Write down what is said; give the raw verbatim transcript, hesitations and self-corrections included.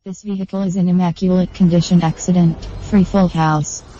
This vehicle is in immaculate condition, accident free, full house.